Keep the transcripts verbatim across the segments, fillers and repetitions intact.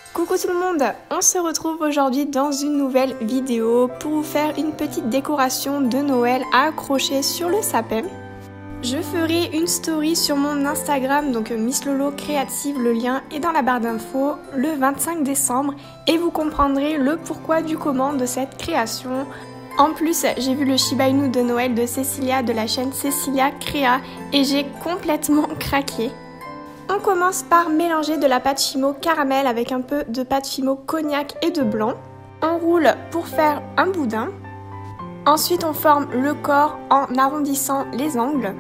Coucou tout le monde, on se retrouve aujourd'hui dans une nouvelle vidéo pour vous faire une petite décoration de Noël à accrocher sur le sapin. Je ferai une story sur mon Instagram, donc Miss Lolo Créative, le lien est dans la barre d'infos, le vingt-cinq décembre et vous comprendrez le pourquoi du comment de cette création. En plus, j'ai vu le Shiba Inu de Noël de Cécilia de la chaîne Cécilia Créa et j'ai complètement craqué. On commence par mélanger de la pâte Fimo caramel avec un peu de pâte Fimo cognac et de blanc. On roule pour faire un boudin. Ensuite, on forme le corps en arrondissant les angles.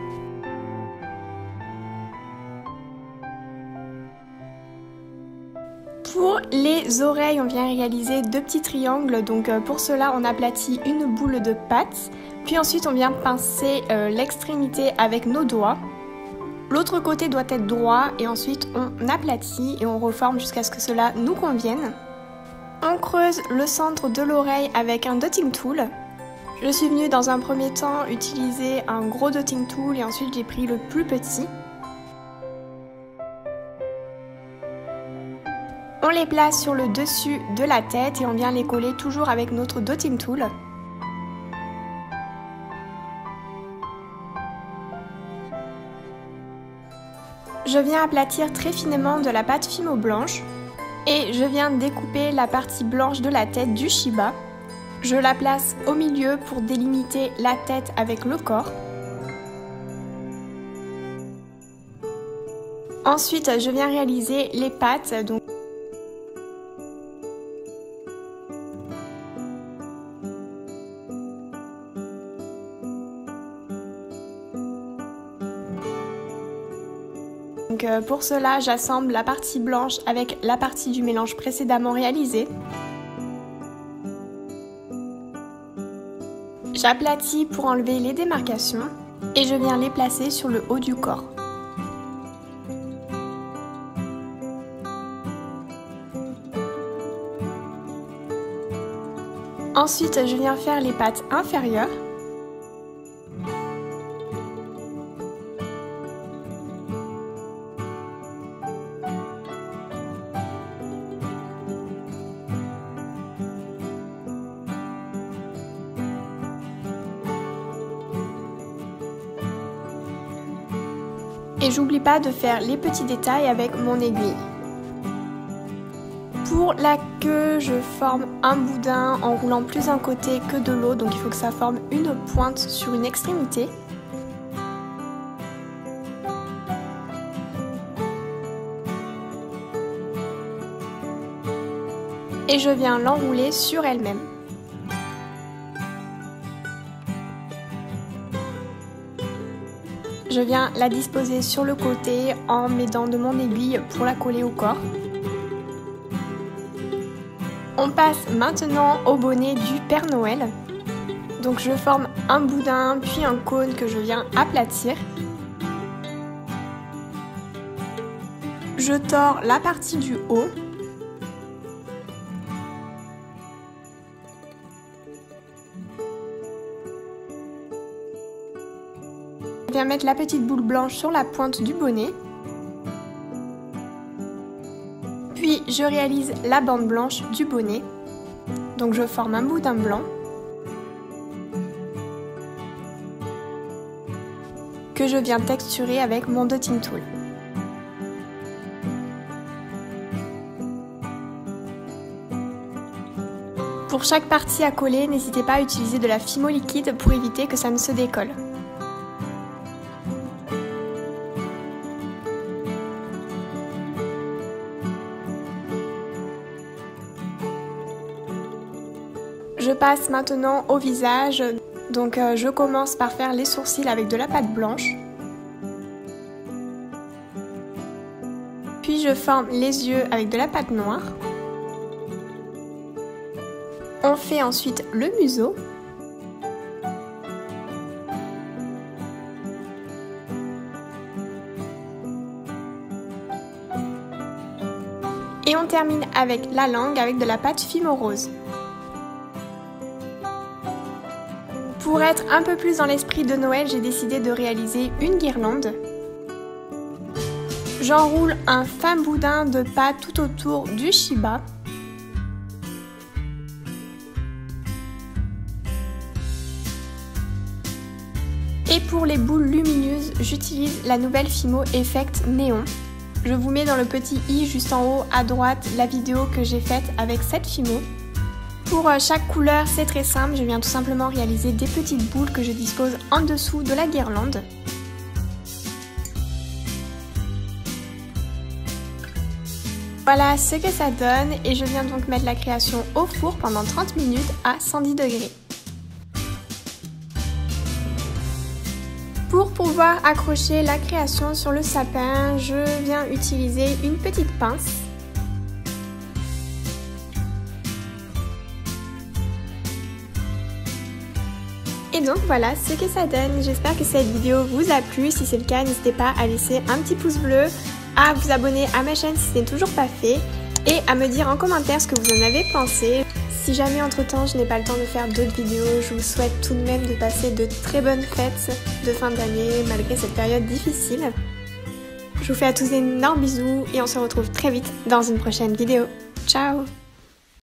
Pour les oreilles, on vient réaliser deux petits triangles. Donc pour cela, on aplatit une boule de pâte. Puis ensuite, on vient pincer euh, l'extrémité avec nos doigts. L'autre côté doit être droit et ensuite on aplatit et on reforme jusqu'à ce que cela nous convienne. On creuse le centre de l'oreille avec un dotting tool. Je suis venue dans un premier temps utiliser un gros dotting tool et ensuite j'ai pris le plus petit. On les place sur le dessus de la tête et on vient les coller toujours avec notre dotting tool. Je viens aplatir très finement de la pâte Fimo blanche et je viens découper la partie blanche de la tête du Shiba. Je la place au milieu pour délimiter la tête avec le corps. Ensuite, je viens réaliser les pattes. Donc Donc pour cela, j'assemble la partie blanche avec la partie du mélange précédemment réalisé. J'aplatis pour enlever les démarcations et je viens les placer sur le haut du corps. Ensuite, je viens faire les pattes inférieures. Et j'oublie pas de faire les petits détails avec mon aiguille. Pour la queue, je forme un boudin en roulant plus un côté que de l'autre, donc il faut que ça forme une pointe sur une extrémité. Et je viens l'enrouler sur elle-même. Je viens la disposer sur le côté en m'aidant de mon aiguille pour la coller au corps. On passe maintenant au bonnet du Père Noël. Donc je forme un boudin puis un cône que je viens aplatir. Je tords la partie du haut. Je viens mettre la petite boule blanche sur la pointe du bonnet. Puis je réalise la bande blanche du bonnet. Donc je forme un boudin blanc que je viens texturer avec mon dotting tool. Pour chaque partie à coller, n'hésitez pas à utiliser de la Fimo liquide pour éviter que ça ne se décolle. Je passe maintenant au visage, donc euh, je commence par faire les sourcils avec de la pâte blanche. Puis je forme les yeux avec de la pâte noire. On fait ensuite le museau. Et on termine avec la langue avec de la pâte Fimo rose. Pour être un peu plus dans l'esprit de Noël, j'ai décidé de réaliser une guirlande. J'enroule un fin boudin de pâte tout autour du Shiba. Et pour les boules lumineuses, j'utilise la nouvelle Fimo Effect Néon. Je vous mets dans le petit i juste en haut à droite la vidéo que j'ai faite avec cette Fimo. Pour chaque couleur, c'est très simple, je viens tout simplement réaliser des petites boules que je dispose en dessous de la guirlande. Voilà ce que ça donne et je viens donc mettre la création au four pendant trente minutes à cent dix degrés. Pour pouvoir accrocher la création sur le sapin, je viens utiliser une petite pince. Et donc voilà ce que ça donne. J'espère que cette vidéo vous a plu. Si c'est le cas, n'hésitez pas à laisser un petit pouce bleu, à vous abonner à ma chaîne si ce n'est toujours pas fait et à me dire en commentaire ce que vous en avez pensé. Si jamais entre temps je n'ai pas le temps de faire d'autres vidéos, je vous souhaite tout de même de passer de très bonnes fêtes de fin d'année malgré cette période difficile. Je vous fais à tous d'énormes bisous et on se retrouve très vite dans une prochaine vidéo. Ciao!